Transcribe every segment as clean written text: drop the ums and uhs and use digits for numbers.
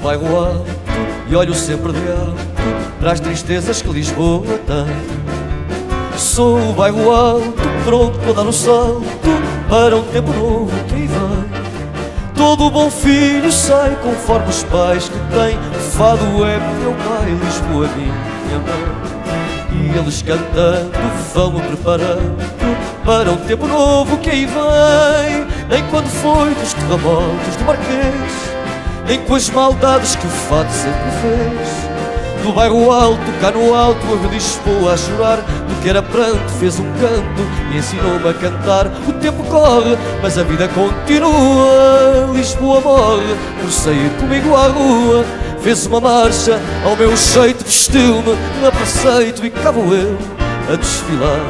bairro alto e olho sempre de alto para as tristezas que Lisboa tem. Sou o bairro alto, pronto para dar o salto para um tempo novo que aí vem. Todo bom filho sai conforme os pais que tem. O fado é meu pai, Lisboa minha mãe. E eles cantando vão-me preparando para um tempo novo que aí vem. Nem quando foi dos terremotos do Marquês, nem com as maldades que o fado sempre fez. Do bairro alto, cá no alto, a ver Lisboa a chorar. Do que era pranto fez um canto e ensinou-me a cantar. O tempo corre, mas a vida continua. Lisboa morre por sair comigo à rua. Fez uma marcha ao meu jeito, vestiu-me a preceito e cá vou eu a desfilar.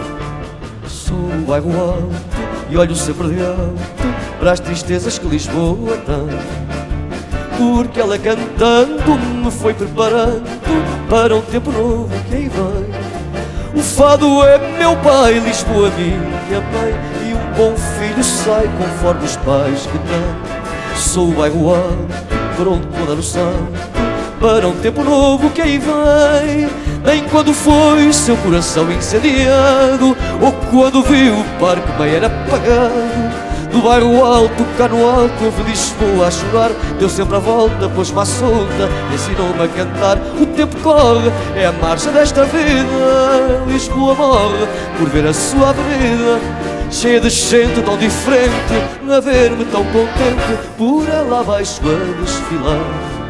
Sou o bairro alto e olho sempre de alto para as tristezas que Lisboa tem. Porque ela cantando me foi preparando para um tempo novo que aí vem. O fado é meu pai, Lisboa minha mãe. E um bom filho sai conforme os pais que tem. Sou o bairro alto, pronto para dar o salto para um tempo novo que aí vem. Nem quando foi seu coração incendiado, ou quando viu o parque meio apagado. Do bairro alto, cá no alto, houve Lisboa a chorar. Deu sempre a volta, pôs-me à solta, ensinou-me a cantar. O tempo corre, é a marcha desta vida. Lisboa morre por ver a sua avenida cheia de gente tão diferente, a ver-me tão contente por ela abaixo a desfilar.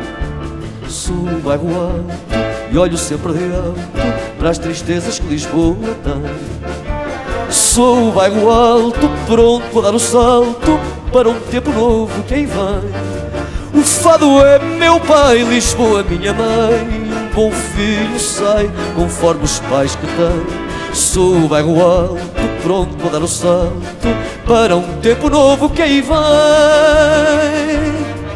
Sou o bairro alto e olho sempre de alto para as tristezas que Lisboa tem. Sou o bairro alto, pronto para dar o salto para um tempo novo que aí vem. O fado é meu pai, Lisboa minha mãe. Um bom filho sai conforme os pais que tem. Sou o bairro alto, pronto para dar o salto para um tempo novo que aí vem.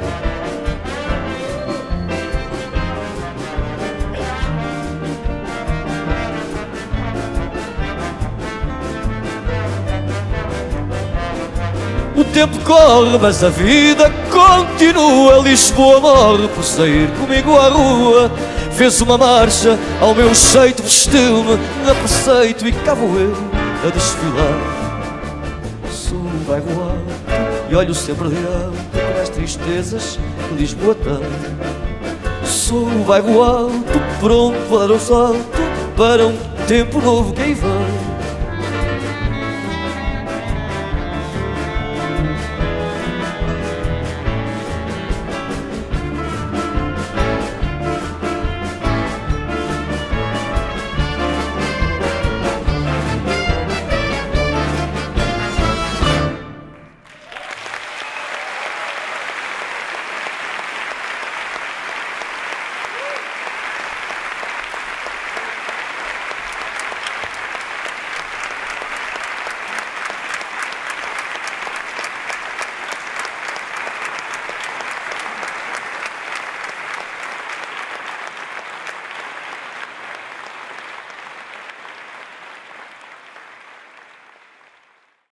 O tempo corre, mas a vida continua. Lisboa morre por sair comigo à rua. Fez uma marcha ao meu jeito, vestiu-me a preceito e cá vou eu a desfilar. Sou o bairro alto e olho sempre de alto para as tristezas que Lisboa tem. Sou o bairro alto, pronto para dar o salto para um tempo novo que aí vem.